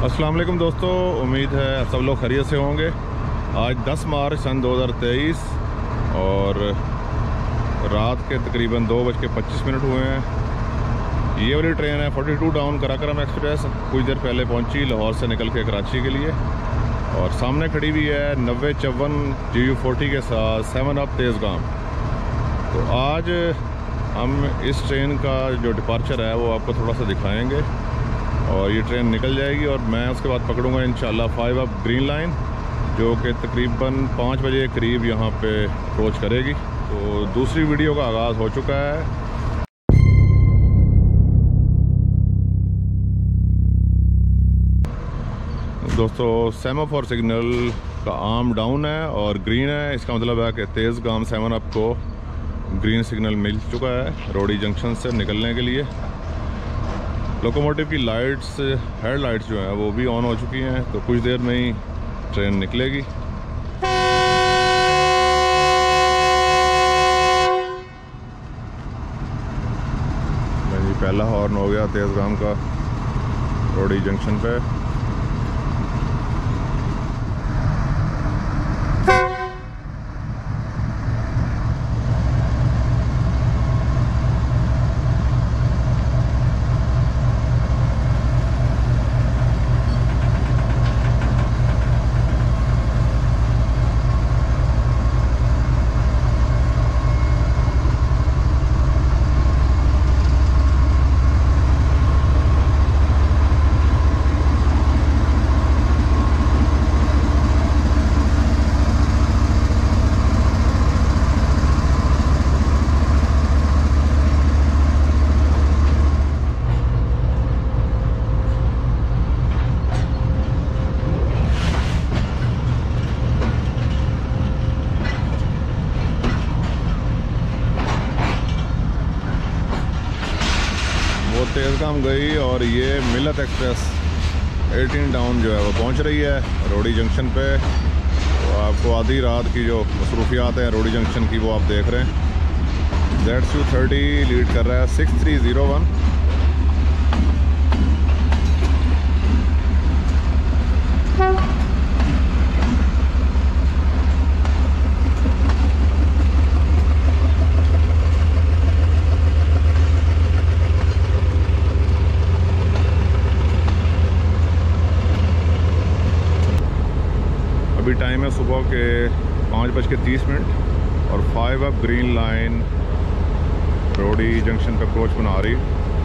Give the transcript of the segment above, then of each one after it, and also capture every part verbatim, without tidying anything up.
अस्सलाम वालेकुम दोस्तों, उम्मीद है सब लोग खैरियत से होंगे। आज दस मार्च सन दो हज़ार तेईस और रात के तकरीबन दो बज के पच्चीस मिनट हुए हैं। ये वाली ट्रेन है बयालीस डाउन कराक्रम एक्सप्रेस। कुछ देर पहले पहुंची लाहौर से निकल के कराची के लिए, और सामने खड़ी हुई है नब्बे चौवन जी यू फोर्टी के साथ सेवन अप तेज़गाम। तो आज हम इस ट्रेन का जो डिपार्चर है वो आपको थोड़ा सा दिखाएंगे, और ये ट्रेन निकल जाएगी और मैं उसके बाद पकड़ूंगा इंशाल्लाह फाइव अप ग्रीन लाइन, जो कि तकरीबन पाँच बजे करीब यहाँ पे अप्रोच करेगी। तो दूसरी वीडियो का आगाज़ हो चुका है। दोस्तों, सेमाफोर सिग्नल का आर्म डाउन है और ग्रीन है। इसका मतलब है कि तेज़गाम सेवन अप को ग्रीन सिग्नल मिल चुका है रोडी जंक्शन से निकलने के लिए। लोकोमोटिव की लाइट्स, हेड लाइट्स जो हैं वो भी ऑन हो चुकी हैं, तो कुछ देर में ही ट्रेन निकलेगी। पहला हॉर्न हो गया तेज़गाम का रोडी जंक्शन पे। तेज़गाम गई और ये मिलत एक्सप्रेस अठारह डाउन जो है वो पहुंच रही है रोडी जंक्शन पे। तो आपको आधी रात की जो मसरूफियात हैं रोडी जंक्शन की वो आप देख रहे हैं। जेड सी थर्टी लीड कर रहा है सिक्स थ्री ज़ीरो वन। अभी टाइम है सुबह के पाँच बज के तीस मिनट और five up green line Rohri junction पे अप्रोच बना रही,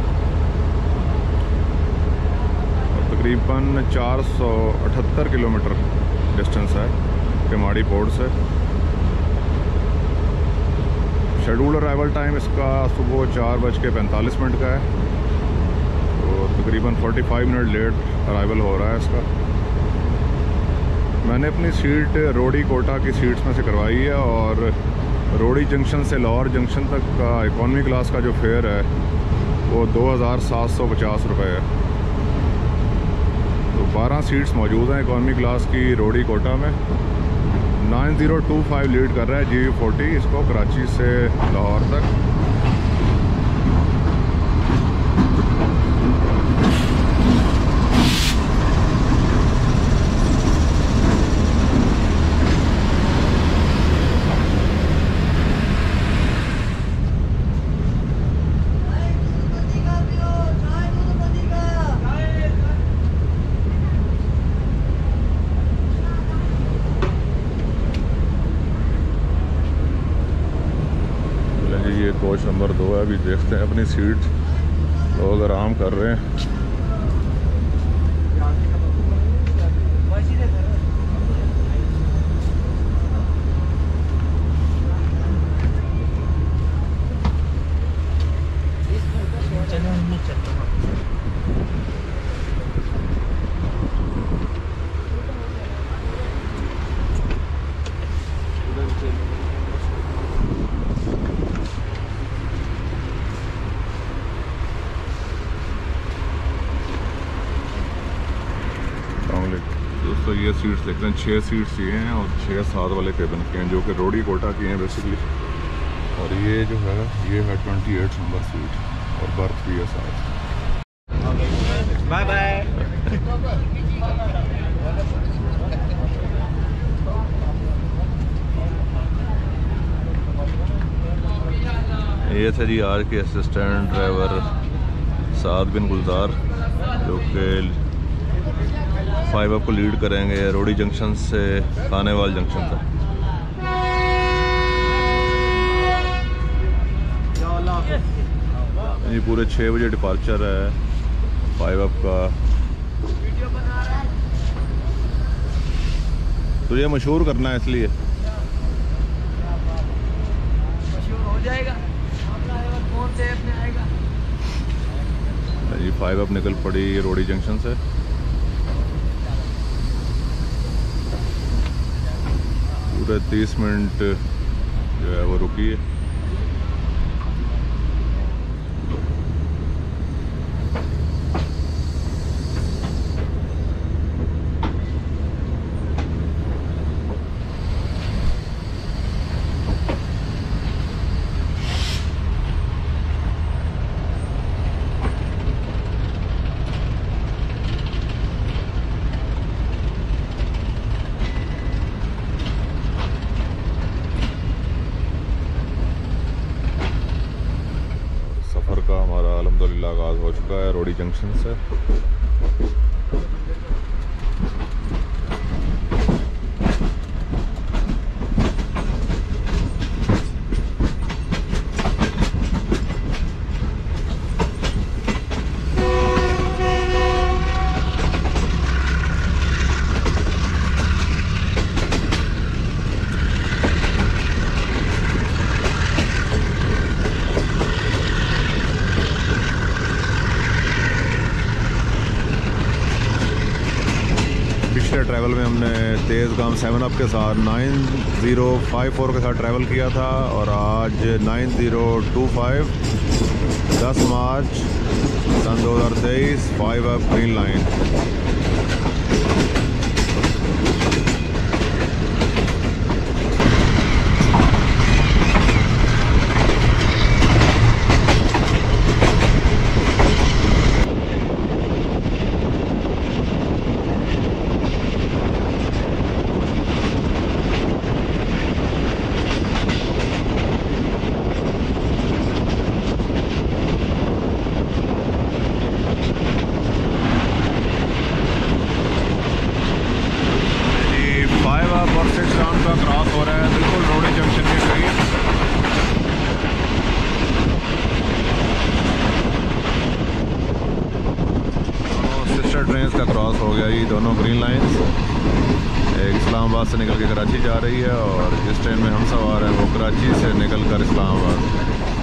और तकरीबन चार सौ अठहत्तर किलोमीटर डिस्टेंस है केमाड़ी पोर्ट से। शेड्यूल अराइवल टाइम इसका सुबह चार बज के पैंतालीस मिनट का है, तो तकरीबन पैंतालीस मिनट लेट अराइवल हो रहा है इसका। मैंने अपनी सीट रोडी कोटा की सीट्स में से करवाई है, और रोडी जंक्शन से लाहौर जंक्शन तक का इकॉनमी क्लास का जो फेयर है वो दो हज़ार सात सौ पचास रुपये है। तो बारह सीट्स मौजूद हैं इकॉनमी क्लास की रोडी कोटा में। Nine zero two five lead कर रहा है जी यू फोर्टी इसको कराची से लाहौर तक। ये कोच नंबर दो है। अभी देखते हैं अपनी सीट, लोग आराम कर रहे हैं। दोस्तों, ये सीट्स देखते हैं, छः सीट्स ये हैं और छः सात वाले केबिन के हैं, जो कि रोडी कोटा की हैं बेसिकली। और ये जो है ये है अट्ठाईस नंबर सीट और बर्थ भी है साथ। Bye bye. ये थे जी आज के असिस्टेंट ड्राइवर साद बिन गुलजार, जो कि फाइव अप को लीड करेंगे रोडी जंक्शन से खानेवाल जंक्शन तक। ये पूरे छः बजे डिपार्चर है फाइव अप का। तो ये मशहूर करना है इसलिए मशहूर हो जाएगा। कौन से अपने आएगा जी। फाइव अप निकल पड़ी रोडी जंक्शन से। पूरे तीस मिनट जो है वो रुकी है। सफ़र का हमारा अल्हम्दुलिल्लाह आगाज़ हो चुका है रोडी जंक्शन से। पिछले ट्रैवल में हमने तेज़ गाम सेवन अप के साथ नाइन ज़ीरो फाइव फोर के साथ ट्रैवल किया था, और आज नाइन ज़ीरो टू फाइव दस मार्च सन दो हज़ार तेईस फाइव अप ग्रीन लाइन। का क्रॉस हो रहा है बिल्कुल रोडी जंक्शन के करीब। दोनों सिस्टर ट्रेन का क्रॉस हो गया ये दोनों ग्रीन लाइंस। एक इस्लामाबाद से निकल के कराची जा रही है, और जिस ट्रेन में हम सवार हैं वो कराची से निकल कर इस्लामाबाद।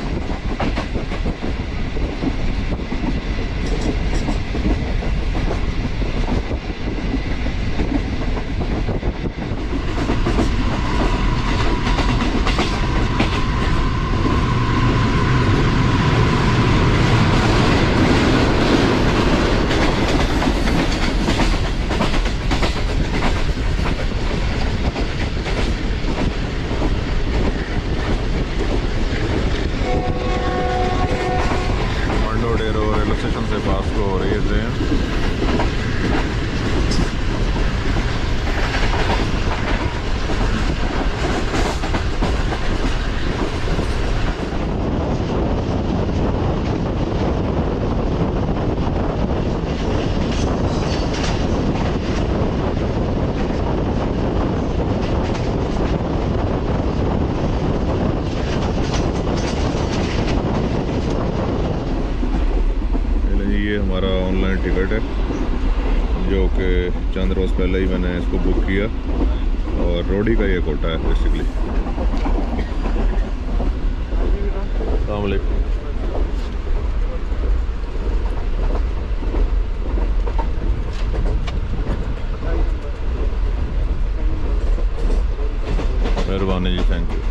स्टेशन से पास को हो रही है ट्रेन। ये हमारा ऑनलाइन टिकट है, जो कि चंद रोज़ पहले ही मैंने इसको बुक किया, और रोडी का ये कोटा है बेसिकली। अस्सलाम वालेकुम। मेहरबानी जी, थैंक यू।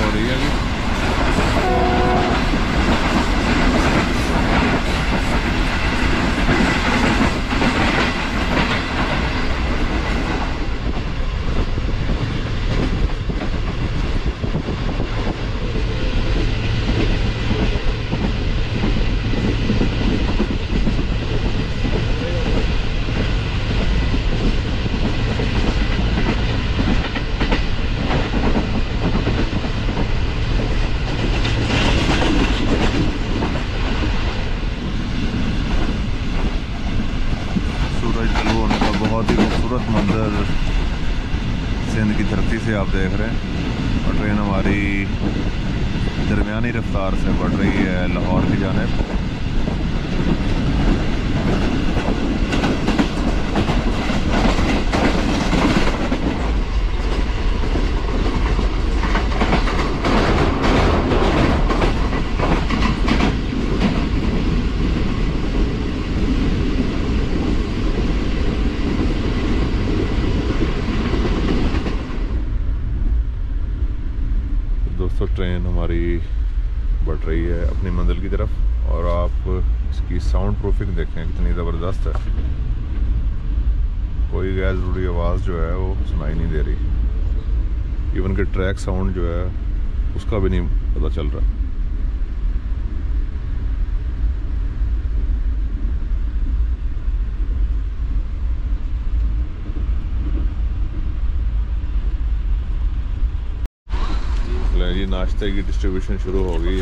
हो रही है अभी। बहुत ही खूबसूरत मंजर सिंध की धरती से आप देख रहे हैं। और ट्रेन हमारी दरमियानी रफ्तार से बढ़ रही है लाहौर की जानिब। दोस्तों ट्रेन हमारी बढ़ रही है अपनी मंजिल की तरफ और आप इसकी साउंड प्रूफिंग देखें कितनी ज़बरदस्त है। कोई गैर ज़रूरी आवाज़ जो है वो सुनाई नहीं दे रही। इवन कि ट्रैक साउंड जो है उसका भी नहीं पता चल रहा। जी नाश्ते की डिस्ट्रीब्यूशन शुरू हो गई है।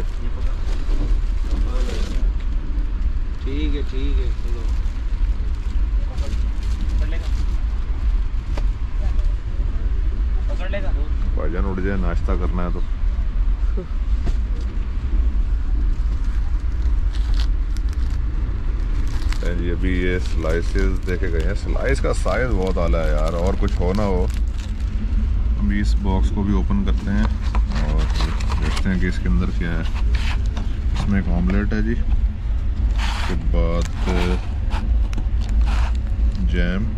ठीक है ठीक है चलो पकड़ लेगा भाईजान उठ जाए, नाश्ता करना है तो। जी अभी ये स्लाइसेस देखे गए हैं। स्लाइस का साइज बहुत आला है यार, और कुछ हो ना हो। अभी इस बॉक्स को भी ओपन करते हैं और देखते हैं कि इसके अंदर क्या है। इसमें एक ऑमलेट है जी, उसके बाद जैम,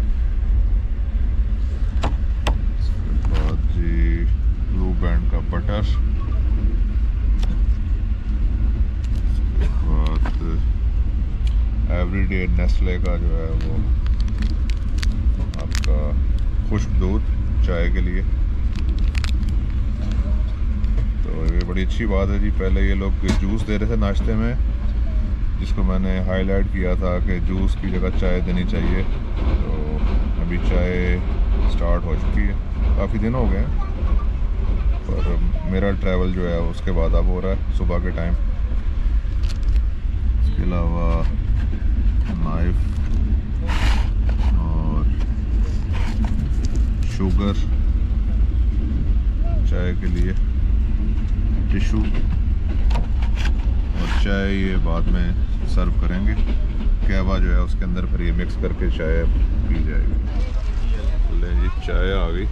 उसके बाद जी ब्लू बैंड का बटर, उसके बाद एवरीडे नेस्ले का जो है वो आपका खुश्क दूध चाय के लिए। तो ये बड़ी अच्छी बात है जी। पहले ये लोग जूस दे रहे थे नाश्ते में, जिसको मैंने हाईलाइट किया था कि जूस की जगह चाय देनी चाहिए। तो अभी चाय स्टार्ट हो चुकी है, काफ़ी दिन हो गए हैं, पर मेरा ट्रैवल जो है उसके बाद अब हो रहा है सुबह के टाइम। इसके अलावा नाइफ और शुगर चाय के लिए, टिशू और चाय ये बाद में सर्व करेंगे। कहवा जो है उसके अंदर फिर ये मिक्स करके चाय पी जाएगी। ले जी चाय आ गई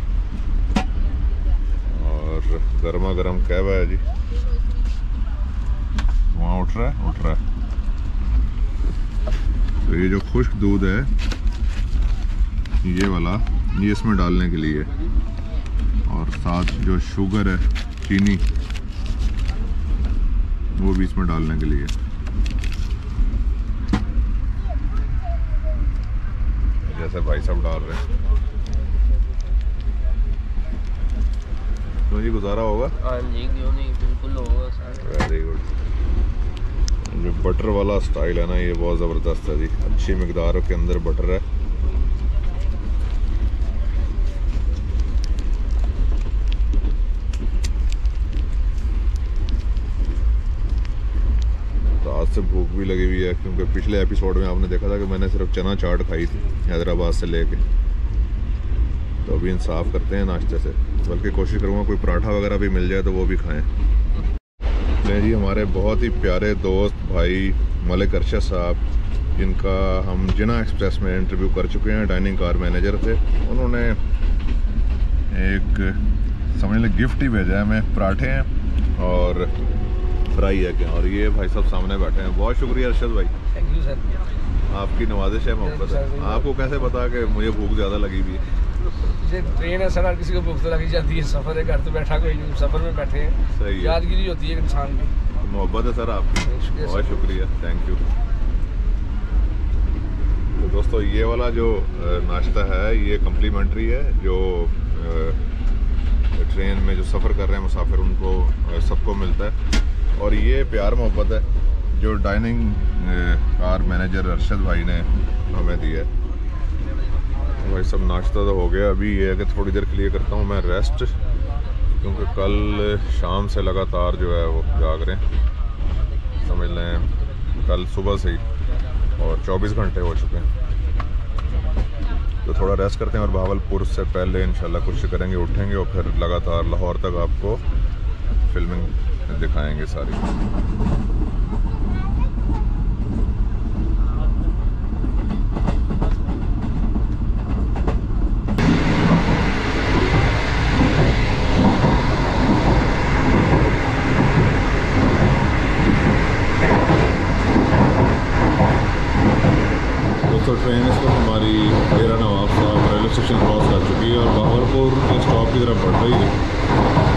और गर्मा गर्म कहवा है जी। वहाँ उठ रहा है उठ रहा है। तो ये जो खुश्क दूध है ये वाला, ये इसमें डालने के लिए, और साथ जो शुगर है चीनी वो भी इसमें डालने के लिए। जैसे भाई साहब डाल रहे हैं तो ये गुजारा होगा। हाँ जी क्यों नहीं, बिल्कुल होगा सर। Very good. जो बटर वाला स्टाइल है ना ये बहुत ज़बरदस्त है जी। अच्छी मिकदार के अंदर बटर है। आज से भूख भी लगी हुई है, क्योंकि पिछले एपिसोड में आपने देखा था कि मैंने सिर्फ चना चाट खाई थी हैदराबाद से लेके। तो अभी इंसाफ करते हैं नाश्ते से, बल्कि कोशिश करूँगा कोई पराठा वगैरह भी मिल जाए तो वो भी खाएं। नहीं जी, हमारे बहुत ही प्यारे दोस्त भाई मलिक अरशद साहब, जिनका हम जिना एक्सप्रेस में इंटरव्यू कर चुके हैं, डाइनिंग कार मैनेजर थे, उन्होंने एक समझ लें गिफ्ट ही भेजा है हमें। पराठे हैं और फ्राई है क्या, और ये भाई साहब सामने बैठे हैं। बहुत शुक्रिया अरशद भाई, थैंक यू सर। आपकी नवाजिश है, मोहब्बत है। आपको कैसे पता कि मुझे भूख ज़्यादा लगी हुई है? जैसे ट्रेन है सर, हर किसी को भूख तो लगी जाती है, सफ़र है, घर तो बैठा कोई नहीं, सफ़र में बैठे हैं, सही है, यादगिरी होती है इंसान की। मोहब्बत है सर आपकी, शुक्रिया बहुत सर। शुक्रिया, थैंक यू। तो दोस्तों ये वाला जो अ, नाश्ता है ये कम्प्लीमेंट्री है, जो अ, ट्रेन में जो सफ़र कर रहे हैं मुसाफिर उनको अ, सबको मिलता है। और ये प्यार मोहब्बत है जो डाइनिंग कार मैनेजर अरशद भाई ने हमें दिया है। भाई सब नाश्ता तो हो गया, अभी ये है कि थोड़ी देर के लिए करता हूँ मैं रेस्ट, क्योंकि कल शाम से लगातार जो है वो जाग रहे हैं, समझ लें कल सुबह से ही, और चौबीस घंटे हो चुके हैं। तो थोड़ा रेस्ट करते हैं और भावलपुर से पहले इंशाल्लाह कुछ करेंगे, उठेंगे और फिर लगातार लाहौर तक आपको फिल्मिंग दिखाएंगे सारी। तो ट्रेन इस वक्त हमारी डेरा नवाब साहब रेलवे स्टेशन क्रॉस कर चुकी है और भावलपुर के स्टॉप की तरफ बढ़ रही है।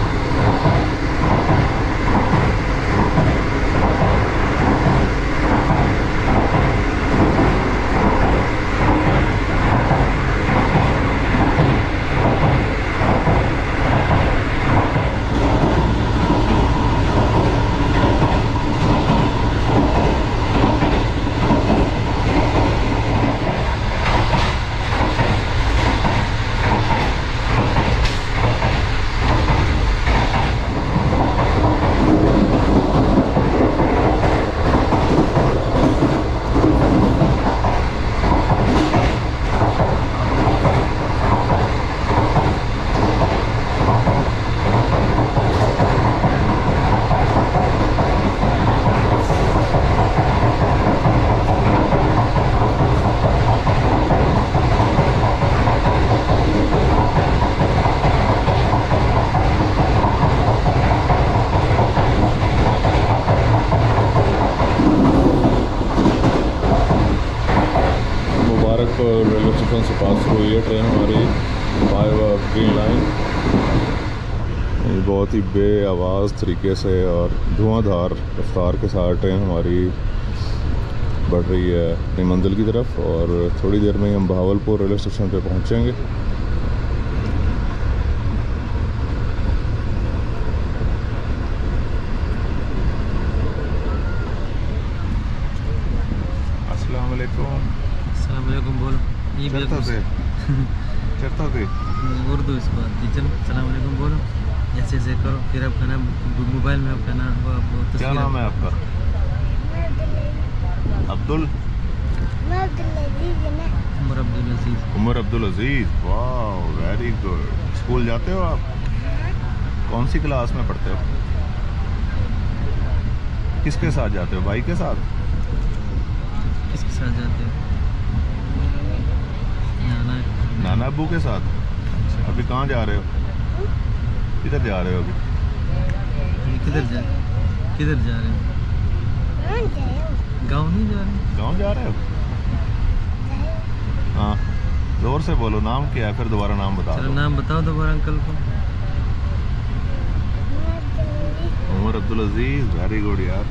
रेलवे स्टेशन से पास हुई है ट्रेन हमारी बाय ग्रीन लाइन। बहुत ही बे आवाज़ तरीके से और धुआंधार रफ्तार के साथ ट्रेन हमारी बढ़ रही है अपनी मंजिल की तरफ, और थोड़ी देर में ही हम भावलपुर रेलवे स्टेशन पे पहुंचेंगे। अस्सलाम वालेकुम। अस्सलाम वालेकुम बोलो। ये भी चलता थे चलता थे उर्दू इसको आती है। चलो अस्सलाम वालेकुम बोलो, ऐसे ऐसे करो, फिर आपका नाम मोबाइल में आपका नाम वो वो क्या तस्वीर नाम है आपका? अब्दुल उमर अब्दुल अजीज। उमर अब्दुल अजीज, वाह वेरी गुड। स्कूल जाते हो आप? कौन सी क्लास में पढ़ते हो? किसके साथ जाते हो? भाई के साथ? किसके साथ जाते हो? नाना नाना अब्बू के साथ। अभी कहाँ जा रहे हो? किधर जा रहे हो अभी? अभी किधर जा किधर जा रहे हो? गाँव नहीं जा रहे? गाँव जा रहे हो? हाँ जोर से बोलो, नाम क्या है? फिर दोबारा नाम बता चलो दो। नाम बताओ दोबारा अंकल को। उमर अब्दुल अजीज, वेरी गुड यार।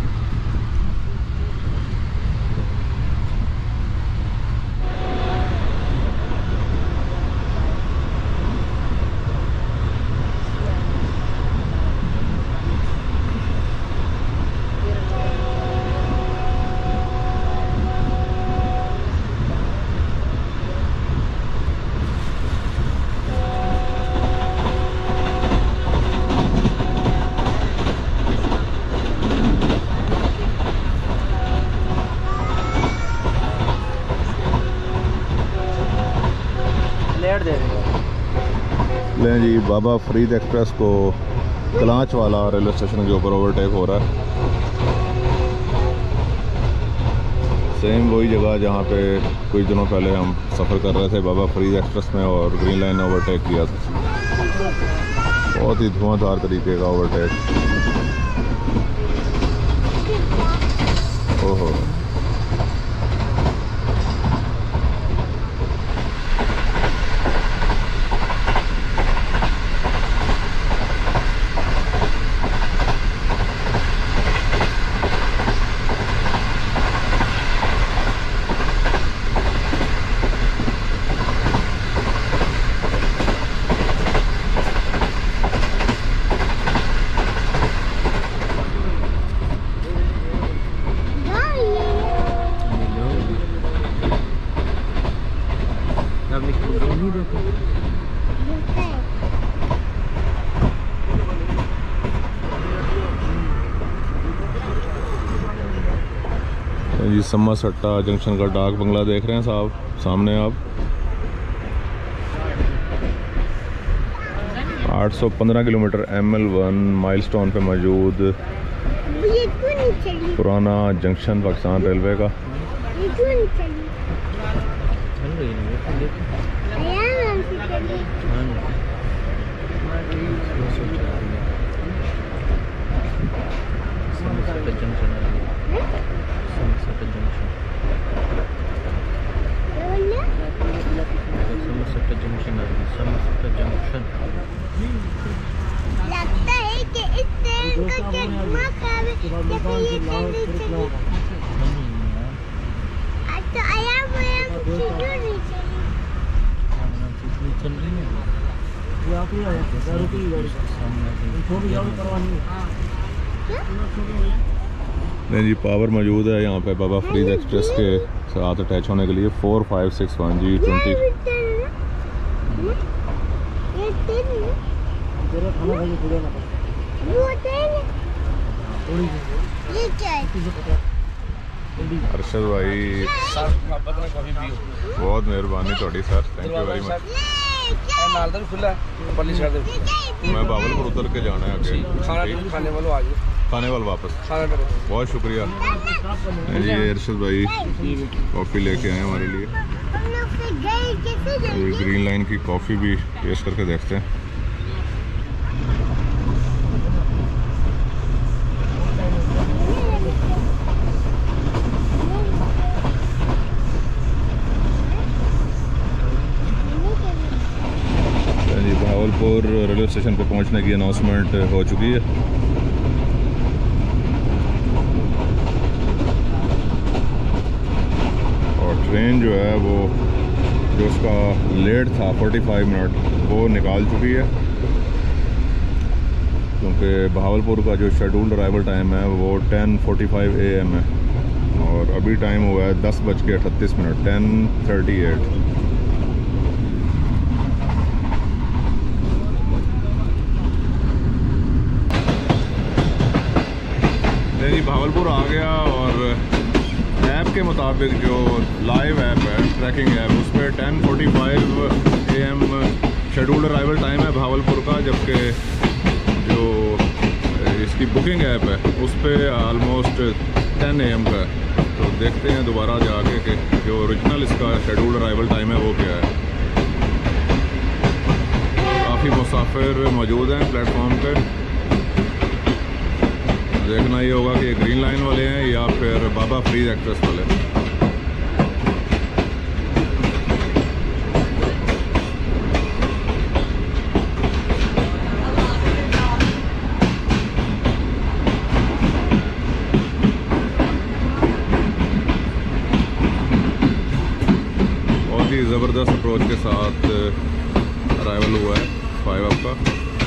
लें जी, बाबा फरीद एक्सप्रेस को कलांच वाला रेलवे स्टेशन के ऊपर ओवरटेक हो रहा है। सेम वही जगह जहाँ पे कुछ दिनों पहले हम सफ़र कर रहे थे बाबा फरीद एक्सप्रेस में और ग्रीन लाइन ने ओवरटेक किया था। बहुत ही धुआंधार तरीके का ओवरटेक। ओहो, जी सम्मा सट्टा जंक्शन का डाक बंगला देख रहे हैं साहब सामने आप। आठ सौ पंद्रह kilometre M L one milestone पे मौजूद पुराना जंक्शन पाकिस्तान रेलवे का। लगता है कि इस ट्रेन का चश्मा खराब है या फिर ये ट्रेन नहीं चली। आज तो आयाम आयाम क्यों नहीं चली? चल रही है ये आखिरी है हज़ार रुपये की गाड़ी थोड़ी और करवानी है। नहीं जी पावर मौजूद है यहाँ पे बाबा फरीद एक्सप्रेस के साथ अटैच होने के लिए। Four five six one G twenty. Arshad भाई बहुत मेहरबानी थोड़ी sir, thank you very much. मैं बावलपुर उतर के जाना है आगे खाने वालों आ जाओ, खाने वाल वापस। बहुत शुक्रिया जी अरशद भाई, कॉफ़ी लेके आए हमारे लिए। ग्रीन लाइन की कॉफ़ी भी टेस्ट करके देखते हैं। जी भावलपुर रेलवे स्टेशन पर पहुंचने की अनाउंसमेंट हो चुकी है। और ट्रेन जो है वो जो उसका लेट था पैंतालीस मिनट वो निकाल चुकी है, क्योंकि भावलपुर का जो शेड्यूल्ड अराइवल टाइम है वो ten forty five A M है और अभी टाइम हुआ है दस बज के अठतीस मिनट टेन थर्टी एट। जी भावलपुर आ गया और ऐप के मुताबिक जो लाइव ऐप है ट्रैकिंग ऐप उस पर ten forty five A M scheduled arrival time है भावलपुर का, जबकि जो इसकी बुकिंग ऐप है उस पर आलमोस्ट टेन ए एम का है। तो देखते हैं दोबारा जाके कि जो ओरिजिनल इसका शेड्यूल्ड अराइवल टाइम है वो क्या है। काफ़ी मुसाफिर मौजूद हैं प्लेटफॉर्म पे। देखना ये होगा कि ग्रीन लाइन वाले हैं या फिर बाबा फरीद एक्सप्रेस वाले। बहुत ही ज़बरदस्त अप्रोच के साथ अराइवल हुआ है फाइव अप का।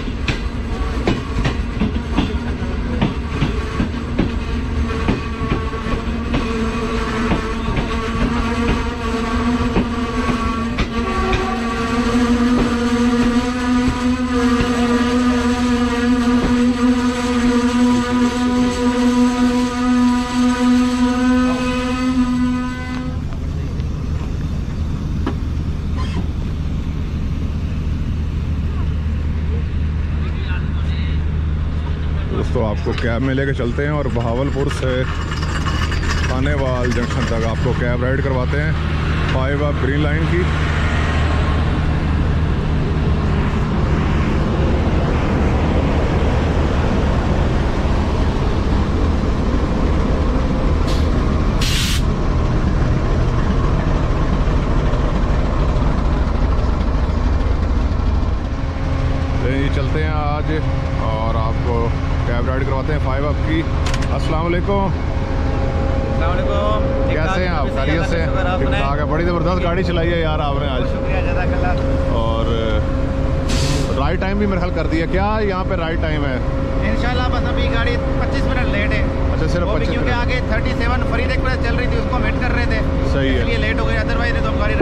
दोस्तों आपको कैब में लेके चलते हैं और भावलपुर से खानेवाल जंक्शन तक आपको कैब राइड करवाते हैं फाइव अप ग्रीन लाइन की। चलते हैं आज और आपको कैब राइड करवाते हैं फाइव अप की। अस्सलाम वालेकुम। कैसे हैं आप? खैरियत से? ठीक ठाक है। बड़ी ज़बरदस्त गाड़ी चलाई है यार आपने आज। और राइड टाइम भी मेरे ख्याल कर दिया क्या? यहाँ पे राइड टाइम है इंशाल्लाह बस अभी गाड़ी पच्चीस मिनट लेट है। अच्छा सिर्फ पच्चीस मिनट, क्योंकि आगे सैंतीस फरीद एक्सप्रेस चल रही थी उसको वेट कर रहे थे। सही है, इसलिए लेट हो गई, अदरवाइज तो हम गाड़ी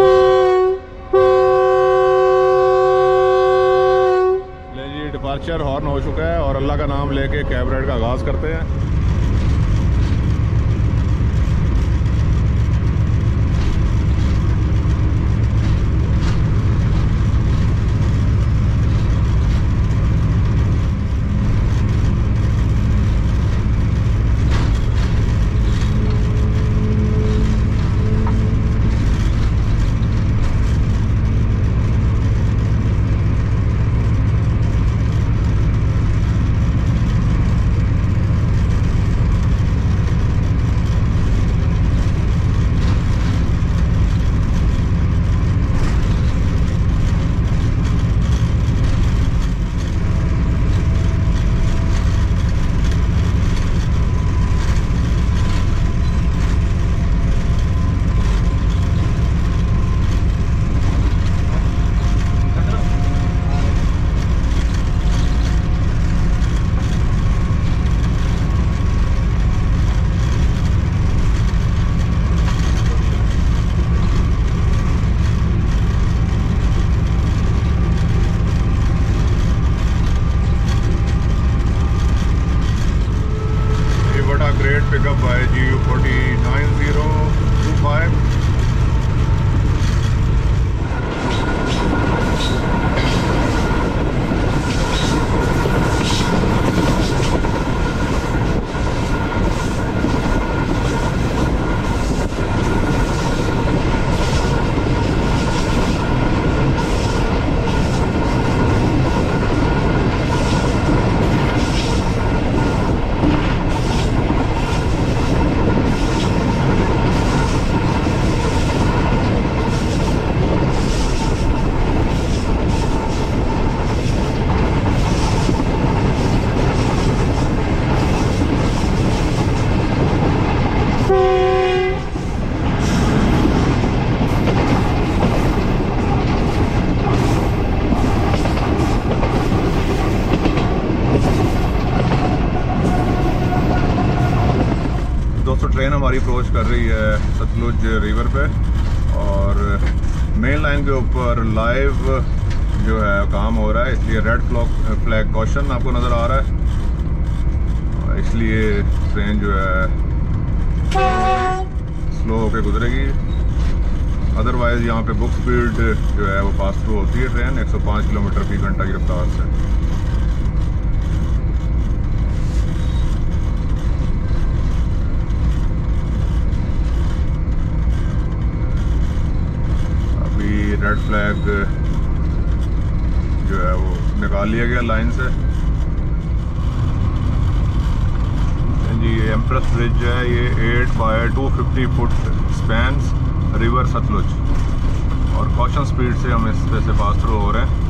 ले जी। डिपार्चर हॉर्न हो चुका है और अल्लाह का नाम लेके कैब राइड का आगाज़ करते हैं। Pickup by G U forty nine zero two five. Train हमारी अप्रोच कर रही है सतलुज रिवर पे, और मेन लाइन के ऊपर लाइव जो है काम हो रहा है, इसलिए रेड फ्लैग फ्लैग कॉशन आपको नज़र आ रहा है, इसलिए ट्रेन जो है स्लो होके गुजरेगी। अदरवाइज़ यहाँ पे बुक स्पीड जो है वो पास थ्रू होती है ट्रेन एक सौ पाँच किलोमीटर फी घंटा की रफ्तार से। रेड फ्लैग जो है वो निकाल लिया गया लाइन से जी। एम्प्रेस ब्रिज जो है ये eight by two fifty foot spans river Sutlej, और कॉशन स्पीड से हम इस पे से पास थ्रू हो रहे हैं।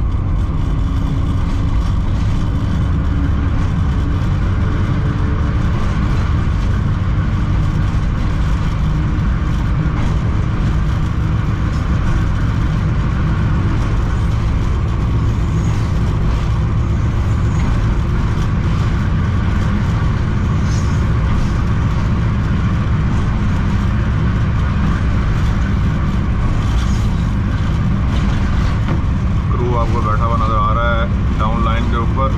आपको बैठा हुआ नज़र आ रहा है डाउन लाइन के ऊपर।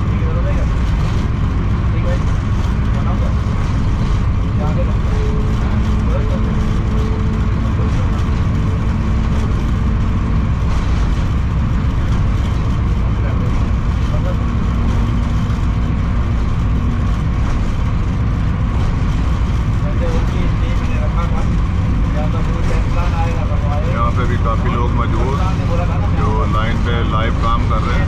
यहाँ पे भी काफ़ी लोग मौजूद जो लाइन पे लाइव काम कर रहे हैं।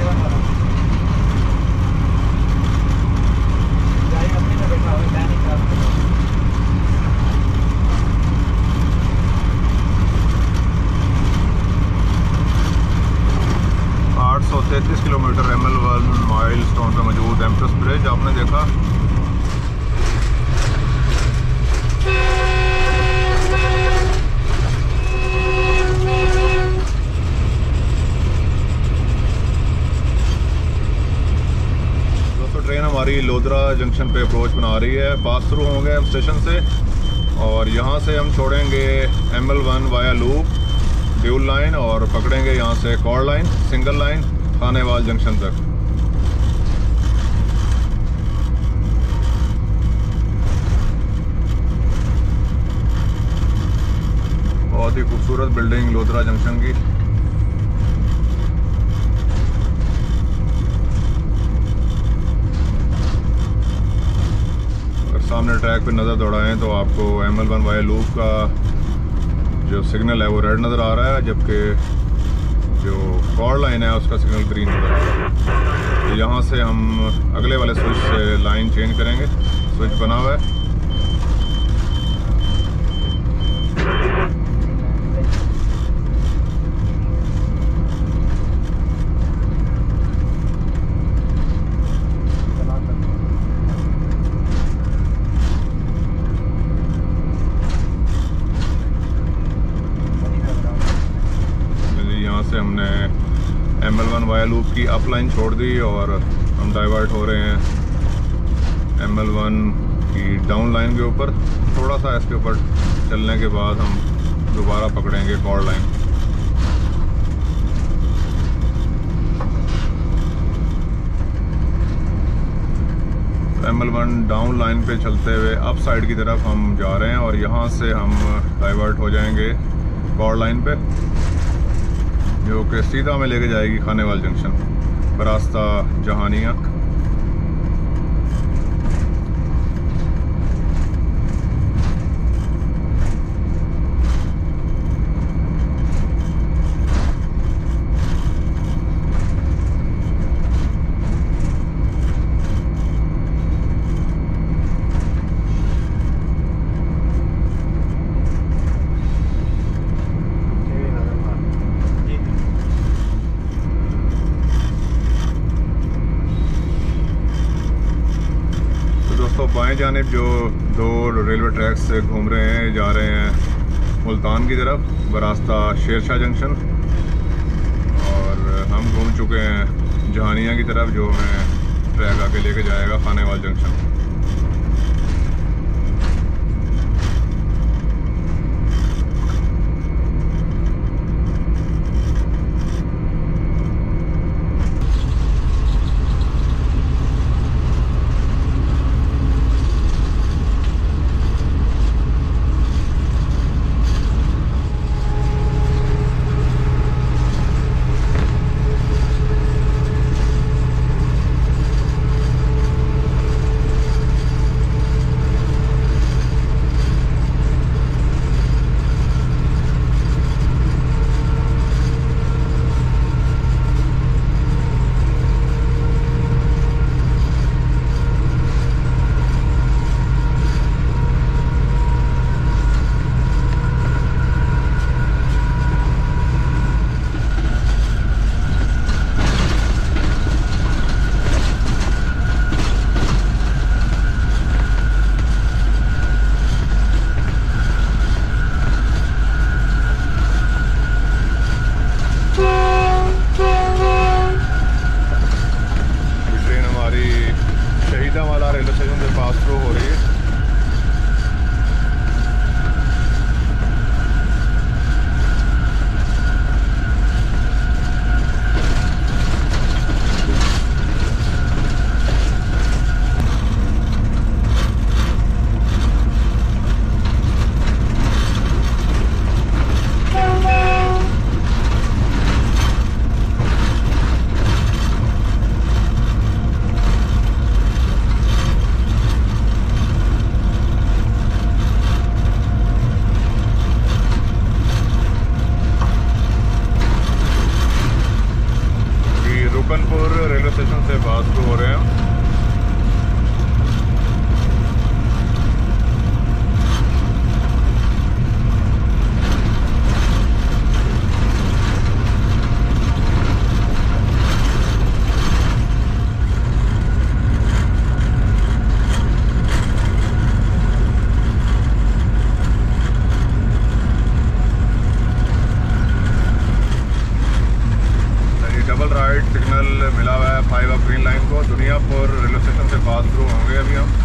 आठ सौ तैंतीस kilometre M L one milestone पे मौजूद एम्प्रेस ब्रिज आपने देखा। ट्रेन हमारी लोधरा जंक्शन पे अप्रोच बना रही है, पास थ्रू होंगे हम स्टेशन से, और यहाँ से हम छोड़ेंगे M L one via loop dual line और पकड़ेंगे यहाँ से chord line single line Khanewal junction तक। बहुत ही खूबसूरत बिल्डिंग लोधरा जंक्शन की। सामने ट्रैक पे नज़र दौड़ाएं तो आपको M L one via loop का जो सिग्नल है वो रेड नज़र आ रहा है, जबकि जो कॉर्ड लाइन है उसका सिग्नल ग्रीन नज़र आ रहा है। तो यहाँ से हम अगले वाले स्विच से लाइन चेंज करेंगे, स्विच बना हुआ है। से हमने M L one via loop की अप लाइन छोड़ दी और हम डाइवर्ट हो रहे हैं एम एल वन की डाउन लाइन के ऊपर। थोड़ा सा इसके ऊपर चलने के बाद हम दोबारा पकड़ेंगे chord line. M L one down line पे चलते हुए अप साइड की तरफ हम जा रहे हैं और यहाँ से हम डाइवर्ट हो जाएंगे कॉर लाइन पे, जो कि सीधा हमें लेके जाएगी खानेवाल जंक्शन बरास्ता जहानिया। तो बाएं जानिब जो दो रेलवे ट्रैक्स से घूम रहे हैं, जा रहे हैं मुल्तान की तरफ बरास्ता शेरशाह जंक्शन, और हम घूम चुके हैं जहानिया की तरफ जो हमें ट्रैक आके लेके जाएगा खानेवाल जंक्शन। रेलवे स्टेशन से पास थ्रू हो रही है। रुकनपुर रेलवे स्टेशन से पास थ्रू हो रहे हैं। डबल राइट सिग्नल मिला हुआ है फाइव अप ग्रीन लाइन को। दुनियापुर रेलवे स्टेशन से पास थ्रू होंगे अभी हम।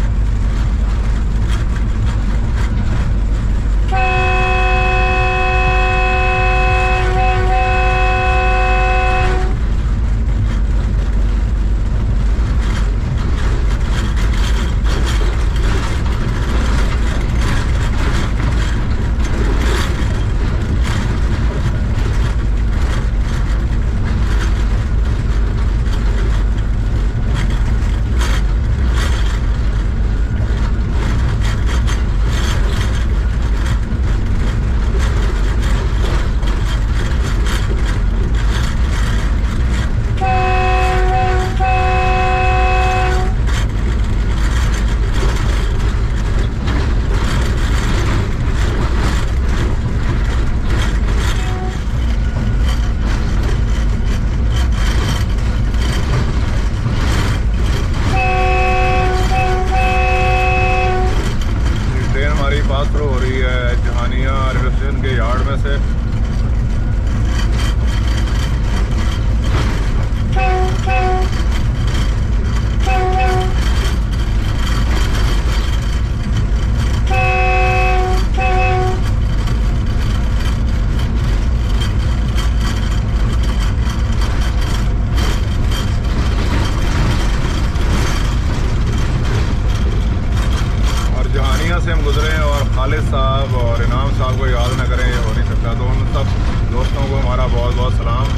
से हम गुजरे और खालिद साहब और इनाम साहब को याद ना करें, ये हो नहीं सकता। तो उन सब दोस्तों को हमारा बहुत बहुत सलाम।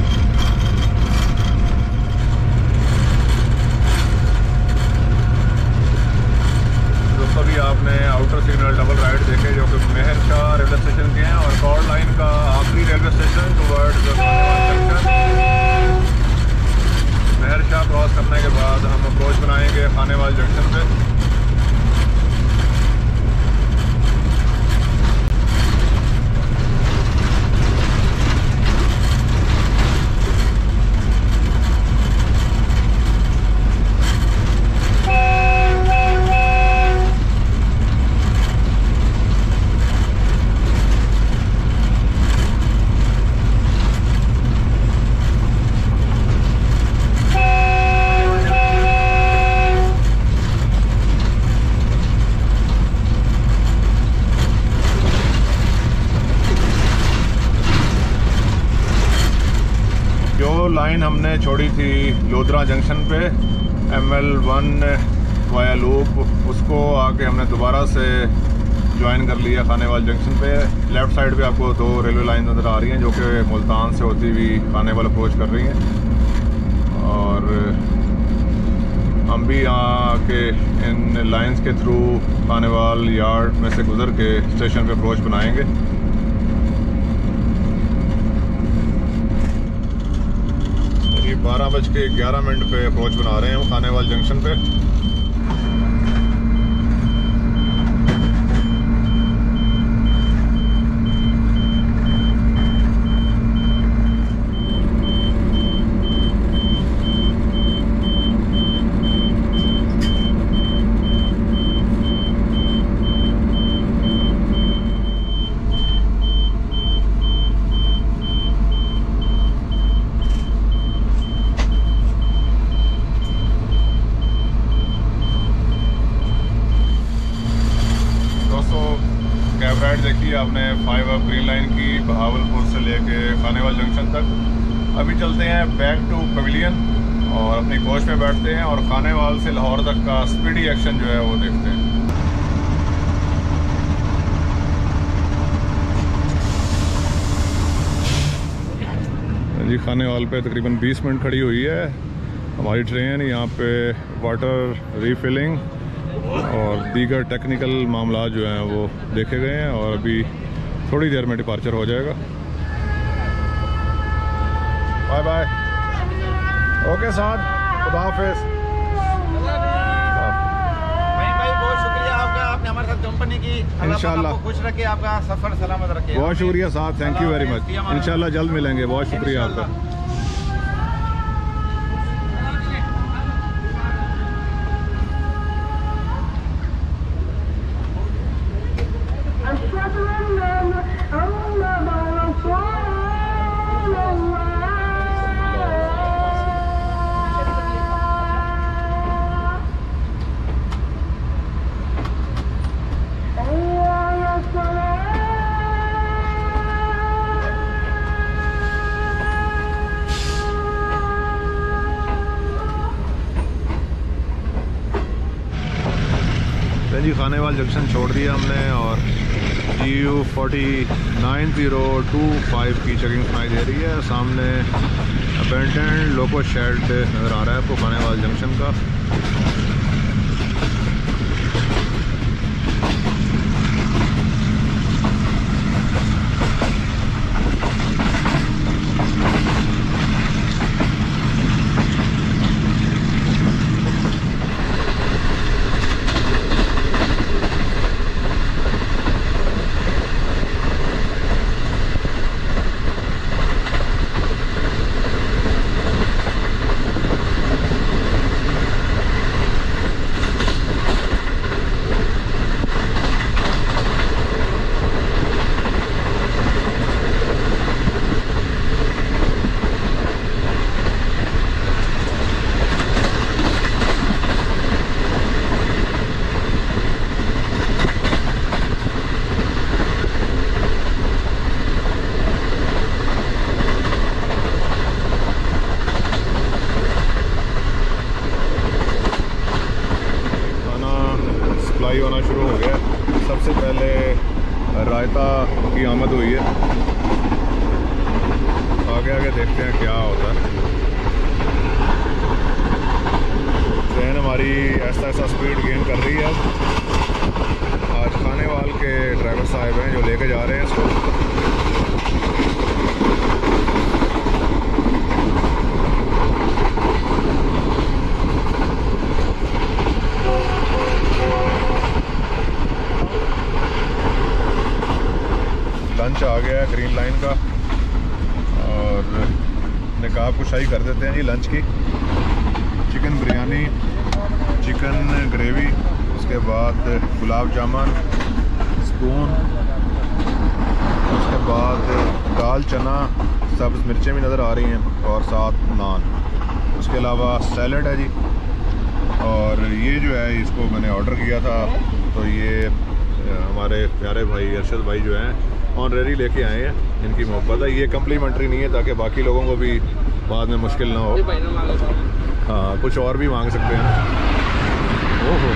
दोस्तों अभी आपने आउटर सिग्नल डबल राइड देखे जो कि मेहर शाह रेलवे स्टेशन के हैं और कॉर्ड लाइन का आखिरी railway station towards Mehar Shah cross करने के बाद हम अप्रोच बनाएंगे खानेवाल जंक्शन पे। लाइन हमने छोड़ी थी लोधरा जंक्शन पे M L one via loop, उसको आके हमने दोबारा से ज्वाइन कर लिया खानेवाल जंक्शन पे। लेफ़्ट साइड पे आपको दो रेलवे लाइन नज़र आ रही हैं जो कि मुल्तान से होती हुई खानेवाल अप्रोच कर रही हैं और हम भी यहाँ के इन लाइंस के थ्रू खानेवाल यार्ड में से गुजर के स्टेशन पे अप्रोच बनाएंगे। बारह बज के ग्यारह मिनट पे अप्रोच बना रहे हैं हम खानेवाल जंक्शन पे। कैब राइड देखी आपने फाइव अप ग्रीन लाइन की बहावलपुर से लेके खानेवाल जंक्शन तक। अभी चलते हैं बैक टू पवेलियन और अपनी कोच में बैठते हैं और खानेवाल से लाहौर तक का स्पीडी एक्शन जो है वो देखते हैं। जी खानेवाल पे तकरीबन बीस मिनट खड़ी हुई है हमारी ट्रेन। यहाँ पे वाटर रीफिलिंग और दीगर टेक्निकल मामला जो हैं वो देखे गए हैं और अभी थोड़ी देर में डिपार्चर हो जाएगा। बाय बाय, ओके साहब, खुदा हाफिज़। भाई भाई बहुत शुक्रिया आपका, आपने हमारे साथ कंपनी की। इंशाल्लाह आपको खुश रखे, आपका सफ़र सलामत रखे। बहुत शुक्रिया साहब, थैंक यू वेरी मच। इंशाल्लाह जल्द मिलेंगे। बहुत शुक्रिया आपका। जी खानेवाल जंक्शन छोड़ दिया हमने और G U forty nine zero two five की चेकिंग सुनाई दे रही है। सामने अबेंडेंड लोको शेड नज़र आ रहा है आपको खानेवाल जंक्शन का। होना शुरू हो गया। सबसे पहले रायता की आमद हुई है। आगे आगे देखते हैं क्या होता है। ट्रेन हमारी ऐसा ऐसा स्पीड गेन कर रही है। आज खाने वाल के ड्राइवर साहब हैं जो लेके जा रहे हैं इसको। लंच आ गया है ग्रीन लाइन का और निकाब कुशाई कर देते हैं जी लंच की। चिकन बिरयानी, चिकन ग्रेवी, उसके बाद गुलाब जामुन, स्पून, उसके बाद दाल चना, सब्ज़ मिर्चें भी नज़र आ रही हैं और साथ नान। उसके अलावा सैलड है जी। और ये जो है इसको मैंने ऑर्डर किया था, तो ये हमारे प्यारे भाई अरशद भाई जो हैं ऑनरेरी लेके आए हैं। इनकी मोहब्बत है। ये कम्प्लीमेंट्री नहीं है ताकि बाकी लोगों को भी बाद में मुश्किल ना हो। हाँ, कुछ और भी मांग सकते हैं। ओहो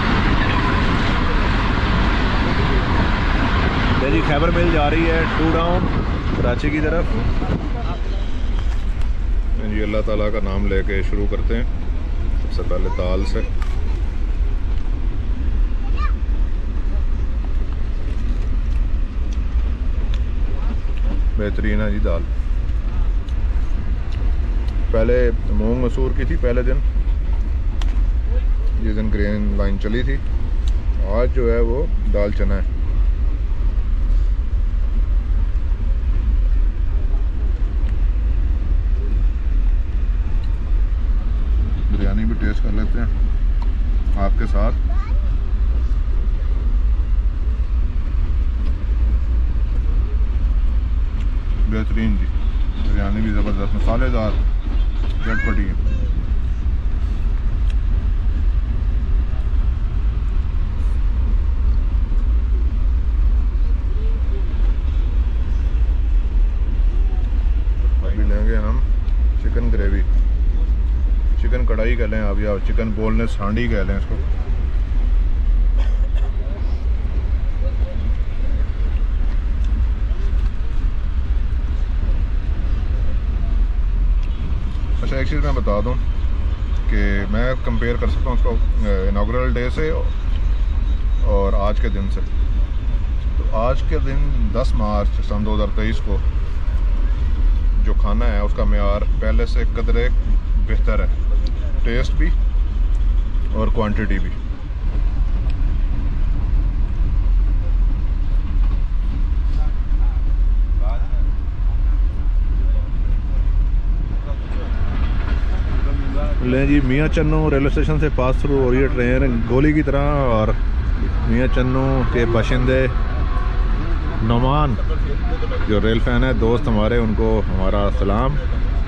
जी, खैबर मिल जा रही है टू डाउन कराची की तरफ जी। अल्लाह ताला का नाम लेके शुरू करते हैं। सबसे पहले दाल से। बेहतरीन है जी दाल। पहले मूंग मसूर की थी पहले दिन, जिस दिन ग्रीन लाइन चली थी। आज जो है वो दाल चना है। बिरयानी भी टेस्ट कर लेते हैं आपके साथ। बेहतरीन जी, बिरयानी भी ज़बरदस्त, मसालेदार, चटपटी है। अभी लेंगे हम चिकन ग्रेवी, चिकन कढ़ाई कह लें आप, या चिकन बोलनेस हांडी कह लें इसको। अच्छा, एक चीज़ मैं बता दूं कि मैं कंपेयर कर सकता हूँ उसको इनाग्रल डे से और आज के दिन से। तो आज के दिन दस मार्च सन दो हज़ार तेईस को जो खाना है उसका मेयार पहले से कदरे बेहतर है, टेस्ट भी और क्वांटिटी भी। लें जी, मियाँ चन्नू रेलवे स्टेशन से पास थ्रू हो रही है ट्रेन गोली की तरह। और मियाँ चन्नू के बाशिंदे नौमान जो रेल फैन है दोस्त हमारे, उनको हमारा सलाम।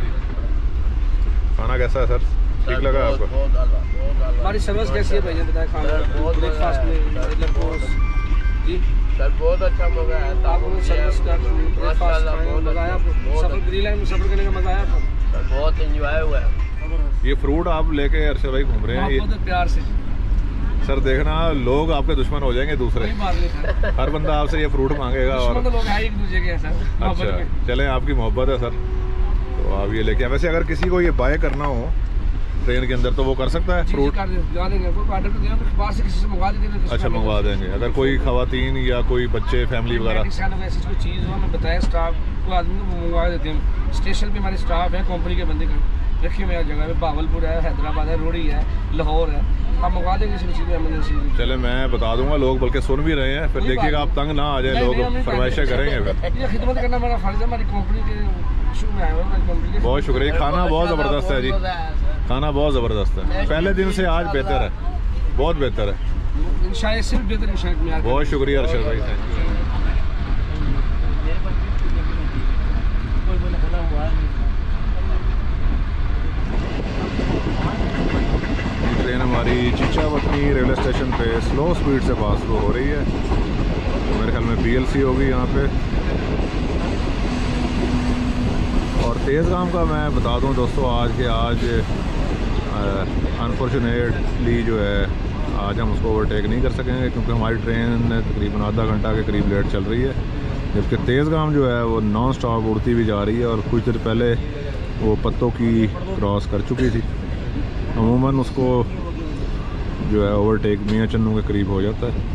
खाना कैसा है सर? ठीक लगा आपको? हमारी सर्विस कैसी है भैया बताएं? खाना ब्रेकफास्ट में जी सर बहुत अच्छा मजा है। आपको सर्विस का ब्रेकफास्ट मजा आया? सफर ग्रीन लाइन में सफर करने का मजा आया आपको? बहुत एंजॉय हुआ है। ये फ्रूट आप लेके अरशद भाई घूम रहे हैं, ये प्यार से सर देखना लोग आपके दुश्मन हो जाएंगे दूसरे। हर बंदा आपसे ये फ्रूट मांगेगा और तो लोग हैं एक दूसरे के सर। अच्छा चलें, आपकी मोहब्बत है सर तो आप ये लेके। वैसे अगर किसी को ये बाय करना हो ट्रेन के अंदर तो वो कर सकता है फ्रूट? अच्छा मंगवा देंगे। अगर कोई खवातीन या कोई बच्चे फैमिली वगैरह चीज़ हो हमें बताया स्टाफ को, आदमी को मंगवा देते हैं। स्टेशन पे हमारे स्टाफ है, कंपनी के बंदे का रखिए मेरी जगह पे, भावलपुर है, हैदराबाद है, रोड़ी है, लाहौर है, आप मंगवा देंगे किसी चीज़ एमरजेंसी। चले मैं बता दूंगा, लोग बल्कि सुन भी रहे हैं, फिर देखिएगा आप तंग ना आ जाए, लोग फरमाइशें करेंगे फिर। ये खिदमत करना मेरा फर्ज है, हमारी कंपनी के इशू में आया हुआ हमारी कंपनी के। बहुत शुक्रिया। खाना बहुत ज़बरदस्त है जी, खाना बहुत ज़बरदस्त है। पहले दिन से आज बेहतर है, बहुत बेहतर है इंशाल्लाह, सिर्फ बेहतर इंशाल्लाह। बहुत शुक्रिया अरशद भाई, थैंक यू। ट्रेन हमारी चीचावतनी रेलवे स्टेशन पे स्लो स्पीड से पास थ्रू हो रही है। मेरे ख्याल में पीएलसी होगी यहाँ पे। और तेज़गाम का मैं बता दूं दोस्तों आज के आज अनफॉर्चुनेटली जो है आज हम उसको ओवरटेक नहीं कर सकेंगे क्योंकि हमारी ट्रेन तकरीबन आधा घंटा के करीब लेट चल रही है, जबकि तेज़गाम जो है वो नॉन स्टॉप उड़ती भी जा रही है और कुछ देर पहले वो पत्तों की क्रॉस कर चुकी थी। अमूमन उसको जो है ओवरटेक मियाँ चन्नू के करीब हो जाता है।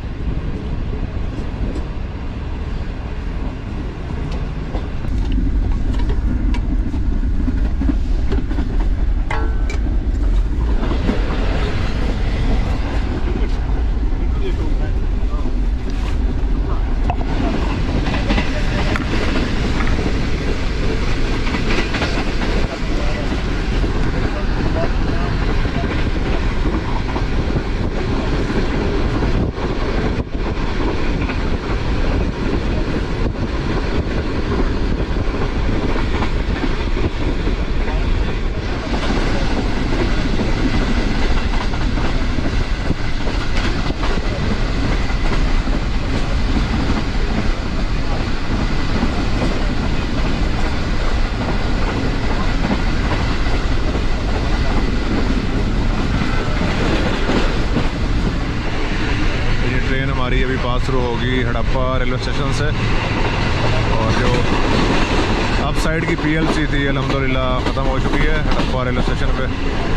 ट्रेन हमारी अभी पास थ्रू होगी हड़प्पा रेलवे स्टेशन से, और जो अप साइड की पीएलसी थी अल्हम्दुलिल्लाह ख़त्म हो चुकी है हड़प्पा रेलवे स्टेशन पे।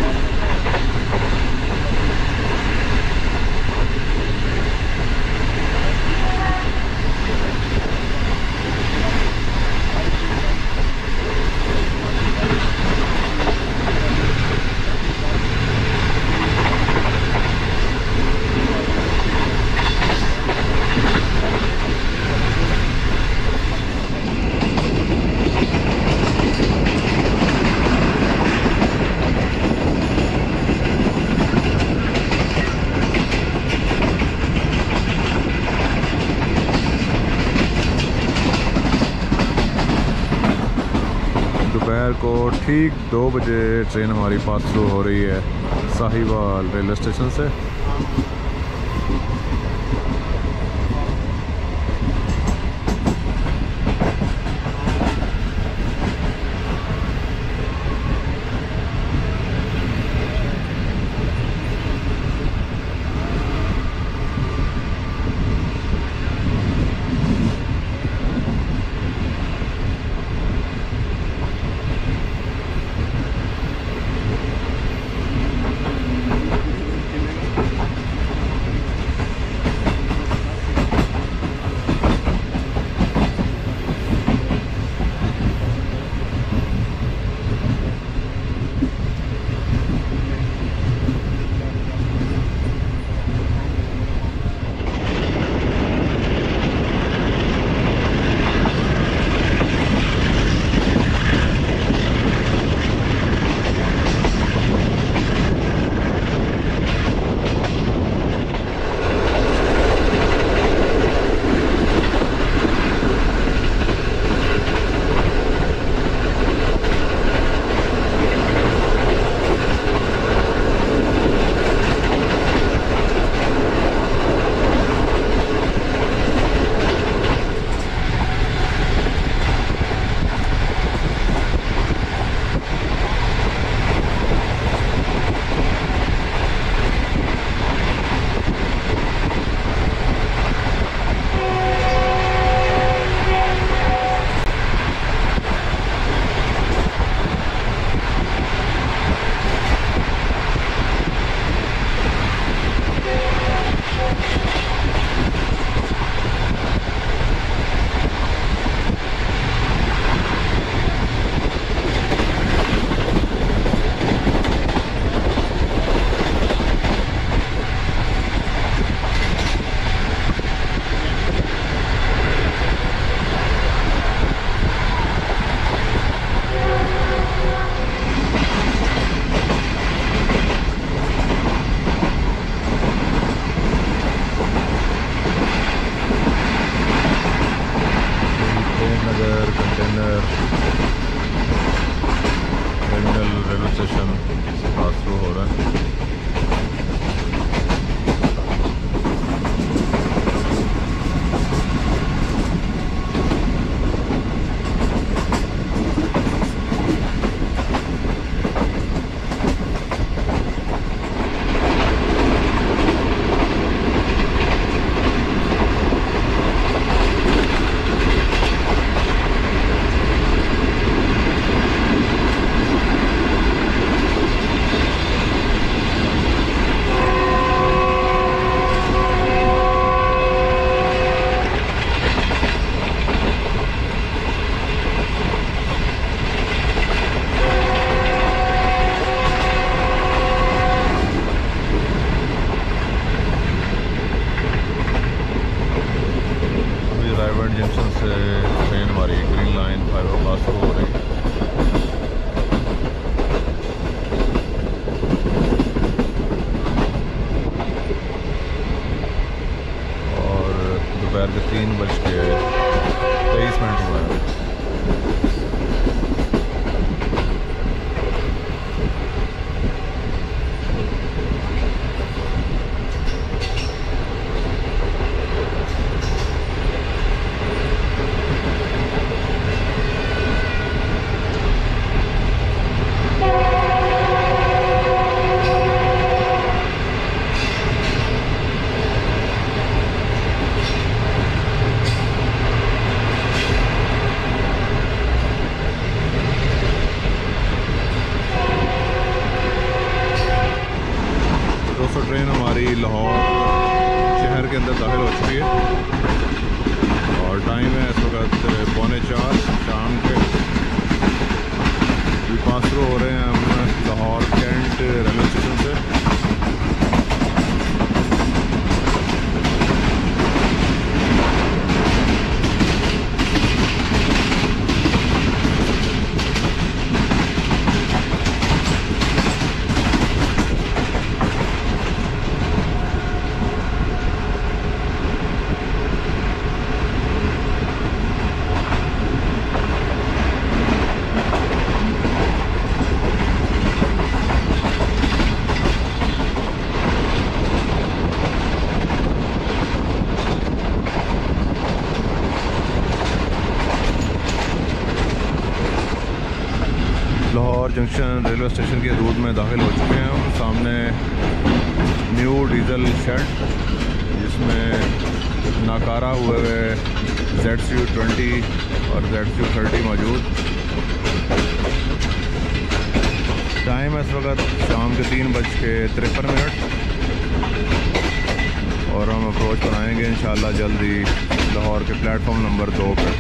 दोपहर को ठीक दो बजे ट्रेन हमारी पास थ्रू हो रही है साहिवाल रेलवे स्टेशन से। जंक्शन से ट्रेन हमारी ग्रीन लाइन फाइबर शुरू हो रही है। और दोपहर के तीन बज के तेईस मिनट हुआ है। दोस्तों ट्रेन हमारी लाहौर शहर के अंदर दाखिल हो चुकी है और टाइम है इस वक्त पौने चार शाम के। भी पास थ्रू हो रहे हैं हम लाहौर कैंट रेलवे स्टेशन से। लाहौर जंक्शन रेलवे स्टेशन की हदूद में दाखिल हो चुके हैं हम। सामने न्यू डीजल शेड जिसमें नाकारा हुए हुए जेड सी यू ट्वेंटी और जेड सी यू थर्टी मौजूद। टाइम है इस वक्त शाम के तीन बज के तिरपन मिनट और हम अप्रोच पर आएँगे इंशाल्लाह जल्दी लाहौर के प्लेटफॉर्म नंबर दो पर।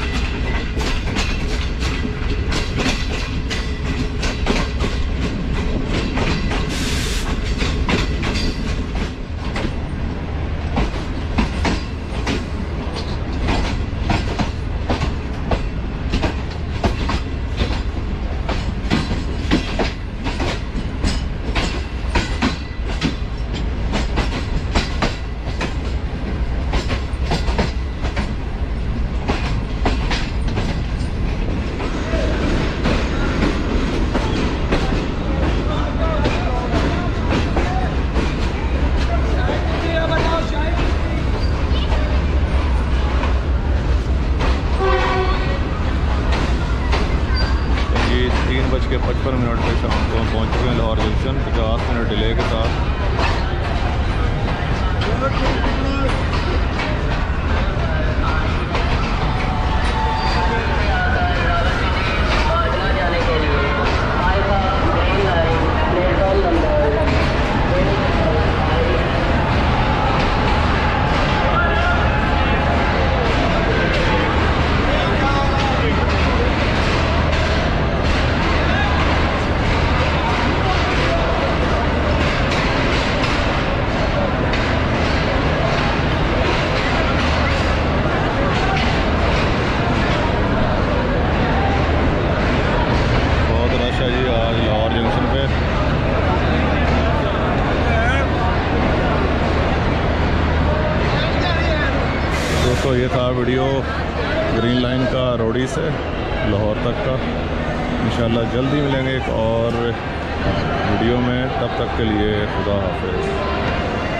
तीन बज के पचपन मिनट पर शाम को हम पहुँच चुके हैं लाहौर जंक्शन पचास मिनट डिले के साथ। दोस्तों ये था वीडियो ग्रीन लाइन का रोडी से लाहौर तक का। इंशाल्लाह जल्दी मिलेंगे एक और वीडियो में, तब तक के लिए खुदा हाफिज़।